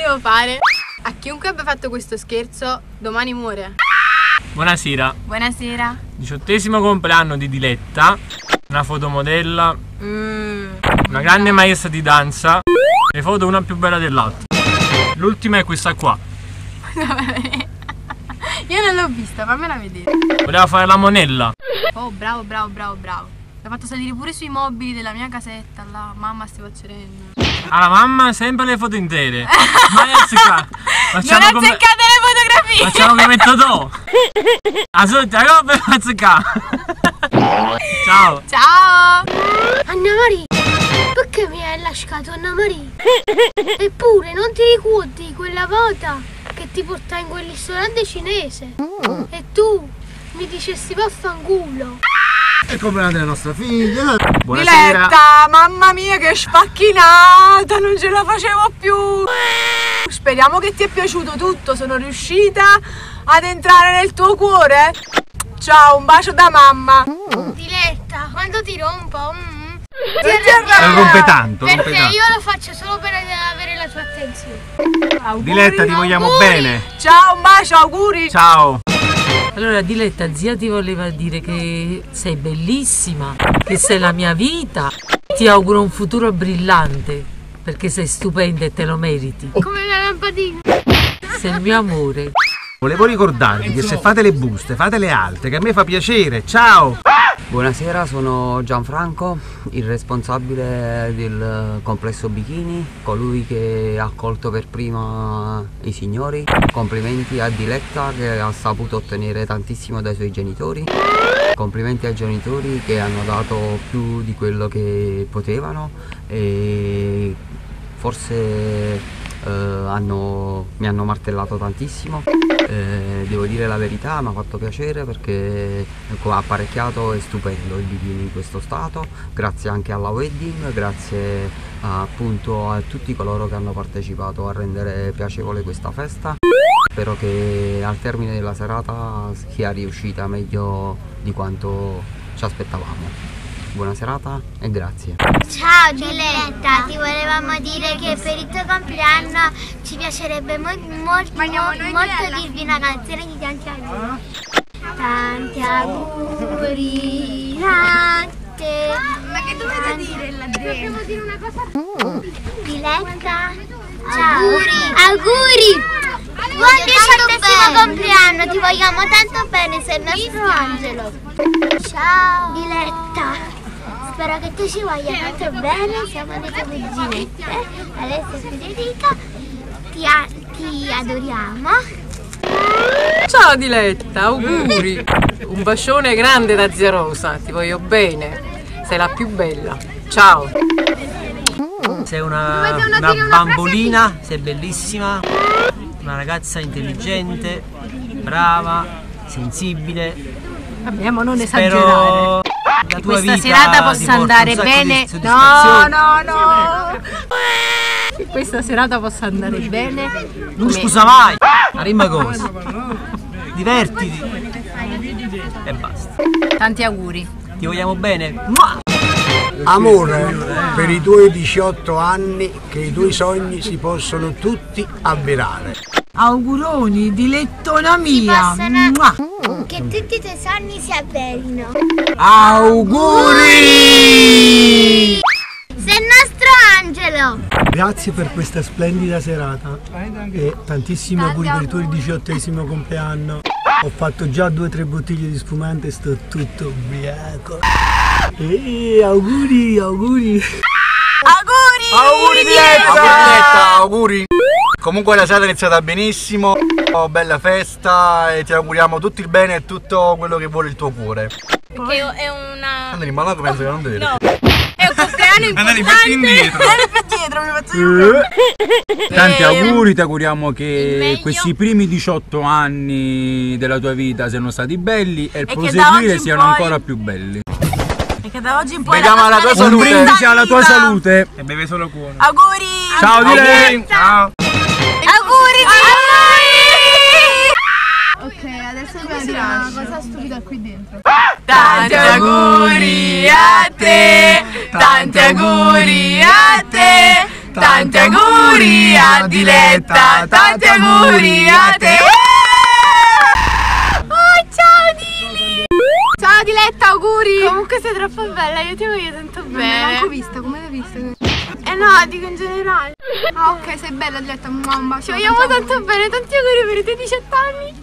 devo fare? A chiunque abbia fatto questo scherzo, domani muore. Buonasera. Buonasera. 18° compleanno di Diletta. Una fotomodella. Una grande maestra di danza. Le foto una più bella dell'altra. L'ultima è questa qua. Io non l'ho vista, fammela vedere. Voleva fare la monella. Oh, bravo, bravo, bravo, bravo. L'ho fatto salire pure sui mobili della mia casetta. Là, mamma, stai facendo. Alla mamma sempre le foto intere. Mai azzeccate. Non azzeccate le fotografie. Facciamo come Totò. A sotto, a come azzeccare. Ciao. Ciao. Anna Maria, perché mi hai lasciato Anna Maria? Eppure non ti ricordi quella volta che ti portai in quel ristorante cinese? E tu mi dicesti vaffanculo. È il compleanno della nostra figlia. Buonasera. Diletta, mamma mia che spacchinata, non ce la facevo più. Speriamo che ti è piaciuto tutto, sono riuscita ad entrare nel tuo cuore. Ciao, un bacio da mamma. Diletta, quando ti rompo? Lo rompe tanto, Perché io lo faccio solo per avere la tua attenzione. Auguri, Diletta, ti vogliamo bene. Ciao, un bacio, auguri. Ciao. Allora Diletta, zia ti voleva dire che sei bellissima, che sei la mia vita. Ti auguro un futuro brillante, perché sei stupenda e te lo meriti. Come la lampadina. Sei il mio amore. Volevo ricordarvi che se fate le buste, fatele alte, che a me fa piacere. Ciao. Buonasera, sono Gianfranco, il responsabile del complesso Bikini, colui che ha accolto per prima i signori. Complimenti a Diletta che ha saputo ottenere tantissimo dai suoi genitori. Complimenti ai genitori che hanno dato più di quello che potevano e forse mi hanno martellato tantissimo. Devo dire la verità, mi ha fatto piacere perché come apparecchiato è stupendo il bikini in questo stato. Grazie anche alla wedding, grazie appunto a tutti coloro che hanno partecipato a rendere piacevole questa festa. Spero che al termine della serata sia riuscita meglio di quanto ci aspettavamo. Buona serata e grazie. Ciao Diletta, ti volevamo dire che per il tuo compleanno ci piacerebbe molto dirvi una canzone di tanti auguri. Tanti auguri a te. Ma che dovete dire là dentro? Dobbiamo dire una cosa. Diletta, ciao. Auguri. Buon 18° compleanno, ti vogliamo tanto bene, sei il nostro angelo. Ciao Diletta. Spero che tu ci voglia tanto bene, siamo le tue cuginette, Alessia e Federica, ti adoriamo. Ciao Diletta, auguri. Un bacione grande da zia Rosa, ti voglio bene. Sei la più bella. Ciao. Sei una bambolina, sei bellissima, una ragazza intelligente, brava, sensibile. Vabbè, ma non Spero esagerare. la Che tua questa vita serata ti possa porti andare un sacco bene. di soddisfazioni. No. Che questa serata possa andare bene. Non scusa mai, la rima cosa. Divertiti e basta. Tanti auguri. Ti vogliamo bene. Amore, per i tuoi 18 anni, che i tuoi sogni si possono tutti avverare. Auguroni, Dilettona mia. Che tutti i tuoi sogni si avverino. Auguri! Sei il nostro angelo. Grazie per questa splendida serata e tantissimi auguri per il tuo 18° compleanno. Ho fatto già 2 o 3 bottiglie di spumante e sto tutto ubriaco. Auguri! Auguri Diletta! Auguri! Comunque la serata è iniziata benissimo, bella festa e ti auguriamo tutto il bene e tutto quello che vuole il tuo cuore. Perché è una... Andali, ma là penso che non deve. No, è un compleanno importante. Andali più indietro. Mi faccio io. Tanti auguri, ti auguriamo che questi primi 18 anni della tua vita siano stati belli e il proseguire siano ancora più belli. E che da oggi in poi Vediamo alla tua salute. Un brindisi alla tua salute. E beve solo cuore. Auguri. Ciao Diletta. Ciao. Auguri. Ok, adesso dobbiamo dire una cosa stupida qui dentro. Tanti auguri a te, tanti auguri a te, Tanti auguri a Diletta, tanti auguri a te. Oh, ciao Dili! Ciao Diletta, auguri! Comunque sei troppo bella, io ti voglio tanto bene. Non l'ho vista, come l'hai vista? No, dico in generale. Ah, ok, sei bella Diletta, un bacio. Ci vogliamo tanto bene, tanti auguri per i tuoi 18 anni.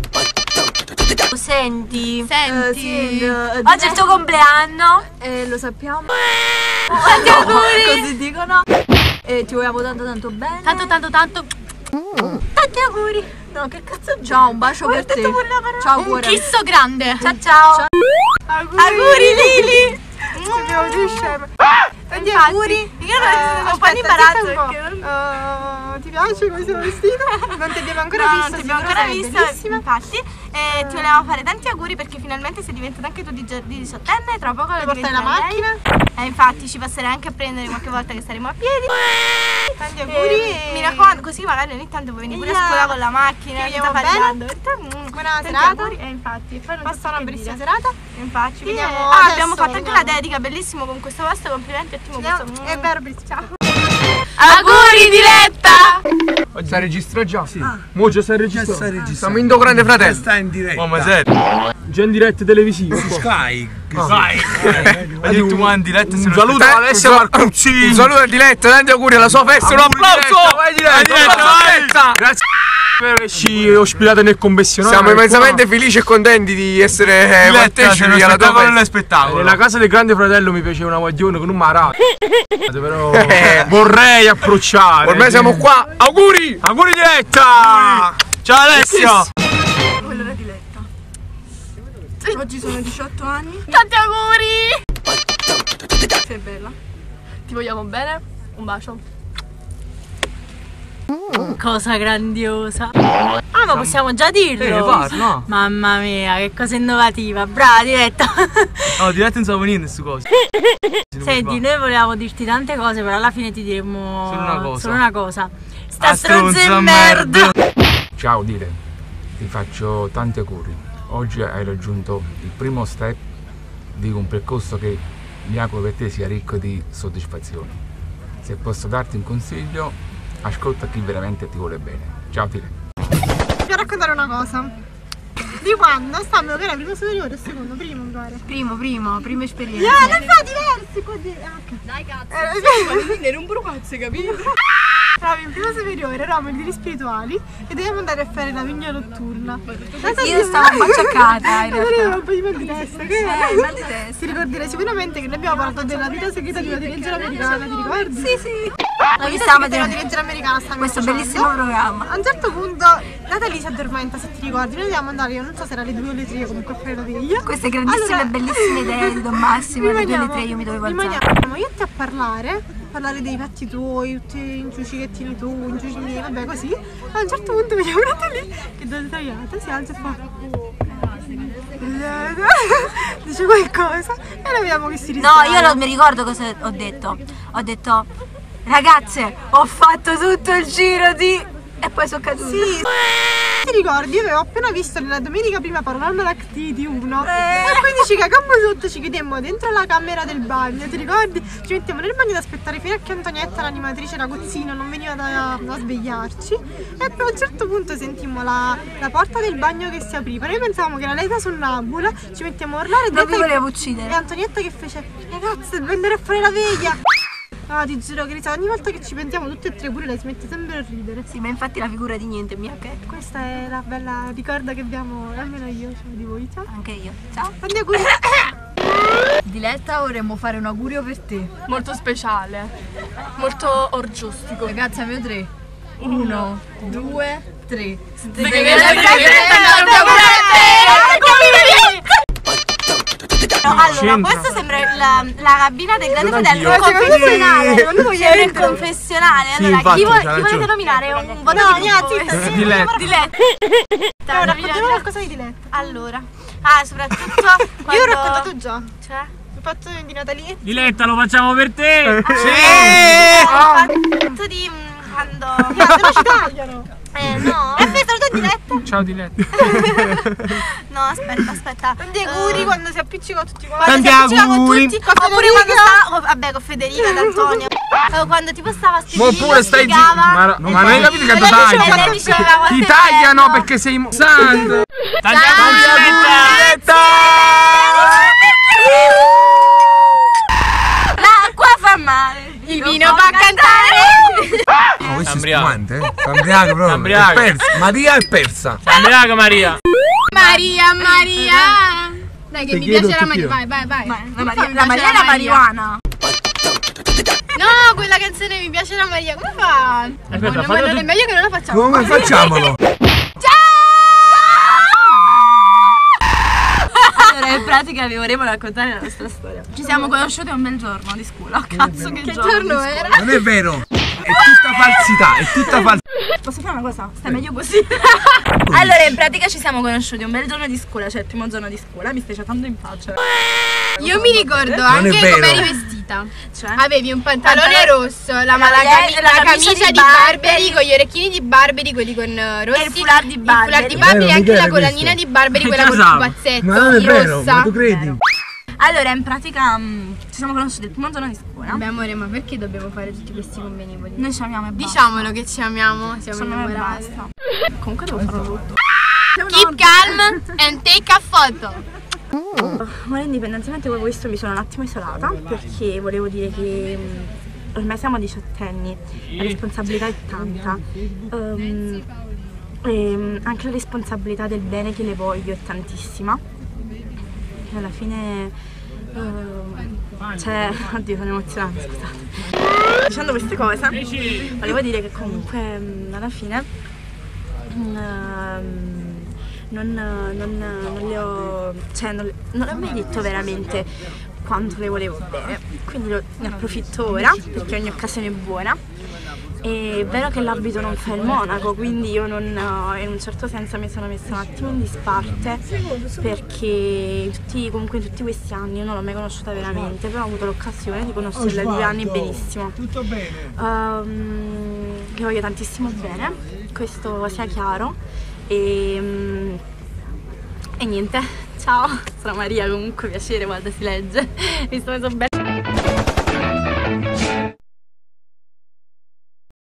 Senti, oggi è il tuo compleanno. Lo sappiamo. Tanti auguri. Così dicono. E ti vogliamo tanto bene. Tanto. Tanti auguri. No, che cazzo. Ciao, un bacio per te. Ciao cuore. Un kisso grande. Ciao. Auguri Lili. Abbiamo due sceme. Tanti auguri. Io ho un po' di imbarazzo perché ti piace come sono vestita? Non ti abbiamo ancora visto. Non ti abbiamo ancora visto, infatti. Ti volevamo fare tanti auguri perché finalmente sei diventata anche tu di 18enne. Tra poco lo portai la macchina. Infatti ci passerai anche a prendere qualche volta che saremo a piedi. Tanti auguri. Mi raccomando, così magari ogni tanto puoi venire pure a scuola con la macchina. Ti stiamo bene. Buona serata. Infatti. Passa una bellissima serata. Infatti. Abbiamo fatto anche la dedica, bellissimo con questo posto. Complimenti, ottimo posto. È vero, bellissimo. Auguri Diletta! Sta registra già? Sì. Mo già sta registrando. Siamo in Do Grande Fratello. Sta in diretta. Ma serio? Già in diretta televisiva. Sky. Hai detto qua in diretta. Un saluto a Alessia Marcucci. Un saluto a Diletta, tanti auguri alla sua festa. Un applauso! Vai Diletta! Grazie per esci ospitata nel confessionale. Siamo immensamente felici e contenti di essere partecipi alla tua festa. Spettacolo. Nella casa del Grande Fratello mi piaceva una guaglione con un marato. Però vorrei approcciare. Ormai siamo qua. Auguri! Auguri Diletta! Ciao Alessia! Quello era Diletta. Oggi sono 18 anni. Tanti auguri! Sei bella. Ti vogliamo bene. Un bacio. Cosa grandiosa. Ah, ma possiamo già dirlo? No. Mamma mia, che cosa innovativa. Brava Diletta. No, Diletta non so niente su cose. Senti, noi volevamo dirti tante cose, però alla fine ti diremo solo una cosa. Sta stronza e merda. Ciao Dile, ti faccio tanti auguri. Oggi hai raggiunto il primo step di un percorso che mi auguro per te sia ricco di soddisfazioni. Se posso darti un consiglio, ascolta chi veramente ti vuole bene. Ciao Dile. Ti raccontare una cosa. Di quando stavamo che era primo superiore o secondo? Primo mi pare. Prima esperienza. Non fa diversi qua di... Dai cazzo. Era un brocazzo, capito? Eravamo in prima superiore, eravamo in giri spirituali e dovevamo andare a fare la vigna notturna. Io stavo un po' accioccata in realtà. Avevo un po' di mal di testa. Mal di testa. Ti ricorderai sicuramente che noi abbiamo parlato della vita segreta di una dirigente americana, ti ricordi? Sì. La vita segreta di una dirigente americana. Questo bellissimo programma. A un certo punto Natalie si addormenta, se ti ricordi. Noi dobbiamo andare, io non so se era le 2 o le 3 comunque a fare la veglia. Queste grandissime e bellissime idee di Don Massimo, alle 2 o le 3 io mi dovevo alzare. Rimaniamo io e te a parlare dei fatti tuoi, tutti i inciucichettini tu, inciuci miei, vabbè così. A un certo punto vediamo Natalie che da tagliata si alza e fa dice qualcosa e noi vediamo che si ristrae. No, io non mi ricordo cosa ho detto. Ho detto ragazze, ho fatto tutto il giro di... E poi sono caduta. Sì. Ti ricordi? Io avevo appena visto nella domenica prima Paranormal Activity 1 e quindi ci cagammo sotto, ci chiudemmo dentro la camera del bagno, ti ricordi? Ci mettiamo nel bagno ad aspettare fino a che Antonietta, l'animatrice ragazzino, non veniva da svegliarci e poi a un certo punto sentimmo la porta del bagno che si apriva. Noi pensavamo che era lei da sonnambula, ci mettiamo a urlare non vi volevo uccidere. E Antonietta che fece ragazze, devo andare a fare la veglia. Ah, ti giuro che ogni volta che ci pensiamo tutte e tre, pure lei si mette sempre a ridere. Sì, ma infatti la figura di niente mia che questa è la bella ricorda che abbiamo, almeno io, cioè di voi, ciao. Anche io, ciao. Tanti auguri. Diletta, vorremmo fare un augurio per te. Molto speciale, molto orgiastico. Ragazzi, a me 3. 1, 2, 3. Allora, questo sembra la cabina del Grande Fratello, un confessionale. Sembra il confessionale. Allora, chi volete nominare? Un voto di Diletta. Allora, raccontiamo qualcosa di Diletta. Allora, soprattutto io ho raccontato già. Cioè? Il fatto di Natalie. Diletta, lo facciamo per te. Sì! Il fatto di quando... Non ci tagliano. No. Saluto Diletta. Ciao Diletta. No, aspetta. Tanti auguri quando si appiccica tutti quanti. Tanti auguri. Oppure quando sta, vabbè, con Federica, D'Antonio. Quando tipo stava Ma pure stai zitto. Ma non hai capito che ti tagliano perché sei santo. Tanti l'acqua fa male. Il vino fa cantare. Oh, questo è spumante, eh? S'ambriaca proprio. È persa. Maria è persa. S'ambriaca Maria. Maria. Dai che mi piace la Maria. Vai. La Maria è la marijuana. No, quella canzone mi piace la Maria. Come fa? Aspetta, Ma non è meglio che non la facciamo. Come facciamolo? Allora, in pratica vi vorremmo raccontare la nostra storia. Ci siamo conosciuti un bel giorno di scuola. Cazzo, che giorno era? Non è vero. È tutta falsità, è tutta falsità. Posso fare una cosa? Stai meglio così. Allora, in pratica ci siamo conosciuti un bel giorno di scuola, cioè il primo giorno di scuola. Mi stai chattando in faccia. Io mi ricordo anche come eri vestita. Cioè? Avevi un pantalone rosso, la camicia di Barberi con gli orecchini di Barberi, quelli con rossi. E il foulard di Barberi. E anche la collanina di Barberi, quella con il pupazzetto. Ma non è vero, rossa. ma tu credi? Allora, in pratica ci siamo conosciuti il primo giorno di scuola. Beh amore, ma perché dobbiamo fare tutti questi convenevoli? Noi ci amiamo e basta. Diciamolo che ci amiamo, siamo Ci amiamo e innamorati. basta. Comunque devo farlo tutto. Keep calm and take a photo. Ma indipendentemente da questo mi sono un attimo isolata perché volevo dire che ormai siamo a 18 anni, la responsabilità è tanta. E anche la responsabilità del bene che le voglio è tantissima. E alla fine cioè, oddio, sono emozionata, scusate. Dicendo queste cose volevo dire che comunque alla fine non le ho, cioè non ho mai detto veramente quanto le volevo bene, quindi ne approfitto ora perché ogni occasione è buona. È vero che l'abito non fa il monaco, quindi io non, in un certo senso mi sono messa un attimo in disparte perché comunque in tutti questi anni io non l'ho mai conosciuta veramente, però ho avuto l'occasione di conoscerla 2 anni benissimo. Tutto bene. Che voglio tantissimo bene, questo sia chiaro. E niente, ciao, sono Maria, comunque piacere, guarda si legge, mi sto messo bella.